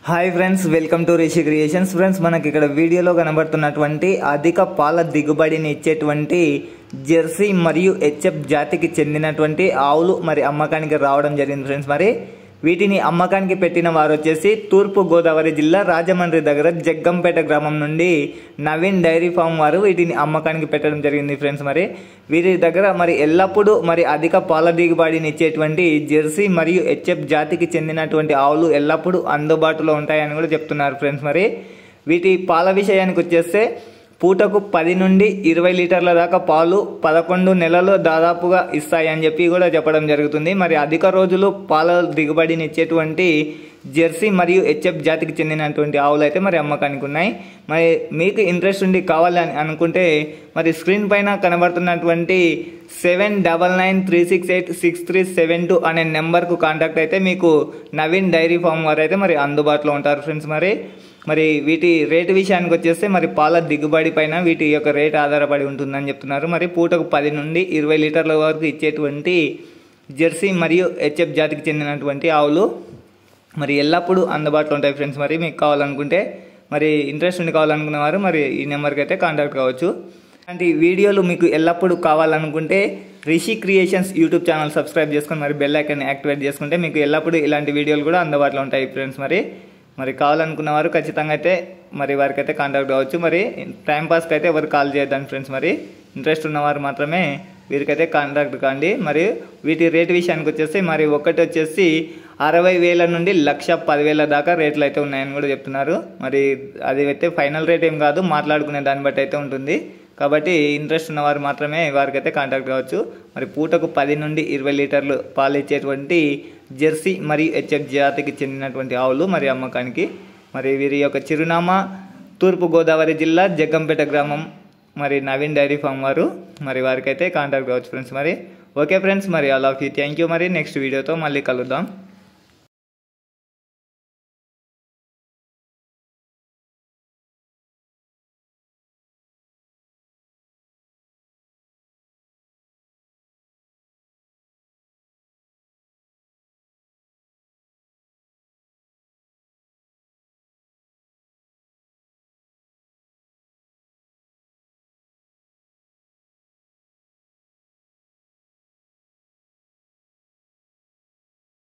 Hi friends, welcome to Rishi creations. Friends, మనకి ఇక్కడ వీడియోలో కనబడుతున్నటువంటి అధిక పాల దిగుబడిని ఇచ్చేటువంటి జెర్సీ మరియు హెచ్ఎఫ్ జాతికి చెందినటువంటి ఆవులు మరి అమ్మకానికి రావడం జరిగింది ఫ్రెండ్స్. మరి వీటిని అమ్మకానికి పెట్టిన వారు వచ్చేసి తూర్పు గోదావరి జిల్లా రాజమండ్రి దగ్గర జగ్గంపేట గ్రామం నుండి నవీన్ డైరీ ఫామ్ వారు వీటిని అమ్మకానికి పెట్టడం జరిగింది ఫ్రెండ్స్. మరి వీరి దగ్గర మరి ఎల్లప్పుడూ మరి అధిక పాల దిగుబడిని ఇచ్చేటువంటి జెర్సీ మరియు హెచ్ఎఫ్ జాతికి చెందినటువంటి ఆవులు ఎల్లప్పుడూ అందుబాటులో ఉంటాయని కూడా చెప్తున్నారు ఫ్రెండ్స్. మరి వీటి పాల విషయానికి వచ్చేస్తే పూటకు 10 నుండి 20 లీటర్ల దాకా పాలు 11 నెలలు దాదాపుగా ఇస్తాయని చెప్పి కూడా చెప్పడం జరుగుతుంది. మరి అధిక రోజులు పాల దిగుబడిని ఇచ్చేటువంటి జెర్సీ మరియు హెచ్ఎఫ్ జాతికి చెందినటువంటి ఆవులు అయితే మరి అమ్మకానికి ఉన్నాయి. మరి మీకు ఇంట్రెస్ట్ ఉండి కావాలని అనుకుంటే మరి స్క్రీన్ పైన కనబడుతున్నటువంటి 7993686372 అనే నెంబర్కు కాంటాక్ట్ అయితే మీకు నవీన్ డైరీ ఫామ్ వారు అయితే మరి అందుబాటులో ఉంటారు ఫ్రెండ్స్. మరి వీటి రేటు విషయానికి వచ్చేస్తే మరి పాల దిగుబడి పైన వీటి యొక్క రేట్ ఆధారపడి ఉంటుందని చెప్తున్నారు. మరి పూటకు 10 నుండి 20 లీటర్ల వరకు ఇచ్చేటువంటి జెర్సీ మరియు హెచ్ఎఫ్ జాతికి చెందినటువంటి ఆవులు మరి ఎల్లప్పుడూ అందుబాటులో ఉంటాయి ఫ్రెండ్స్. మరి మీకు కావాలనుకుంటే మరి ఇంట్రెస్ట్ ఉండి కావాలనుకున్న వారు మరి ఈ నెంబర్కి అయితే కాంటాక్ట్ కావచ్చు. అలాంటి వీడియోలు మీకు ఎల్లప్పుడూ కావాలనుకుంటే Rishi creations YouTube channel subscribe చేసుకొని మరి బెల్ ఐకాన్ యాక్టివేట్ చేసుకుంటే మీకు ఎల్లప్పుడూ ఇలాంటి వీడియోలు కూడా అందుబాటులో ఉంటాయి ఫ్రెండ్స్. మరి కావాలనుకున్న వారు ఖచ్చితంగా అయితే మరి వారికి అయితే కాంటాక్ట్ కావచ్చు. మరి టైంపాస్కి అయితే ఎవరు కాల్ చేయొద్దండి ఫ్రెండ్స్. మరి ఇంట్రెస్ట్ ఉన్నవారు మాత్రమే వీరికైతే కాంటాక్ట్ కాండి. మరి వీటి రేటు విషయానికి వచ్చేసి మరి ఒకటి వచ్చేసి 60,000 నుండి 1,10,000 దాకా రేట్లు అయితే ఉన్నాయని కూడా చెప్తున్నారు. మరి అది అయితే ఫైనల్ రేట్ ఏం కాదు, మాట్లాడుకునే దాన్ని బట్టి అయితే ఉంటుంది. కాబట్టి ఇంట్రెస్ట్ ఉన్నవారు మాత్రమే వారికైతే కాంటాక్ట్ కావచ్చు. మరి పూటకు 10 నుండి 20 లీటర్లు పాలు ఇచ్చేటువంటి జెర్సీ మరియు హెచ్ఎఫ్ జాతికి చెందినటువంటి ఆవులు మరి అమ్మకానికి. మరి వీరి యొక్క చిరునామా తూర్పు గోదావరి జిల్లా జగ్గంపేట గ్రామం మరి నవీన్ డైరీ ఫామ్ వారు. మరి వారికైతే కాంటాక్ట్ కావచ్చు ఫ్రెండ్స్. ఓకే ఫ్రెండ్స్, మరి all of you thank you. మరి నెక్స్ట్ వీడియోతో మళ్ళీ కలుద్దాం.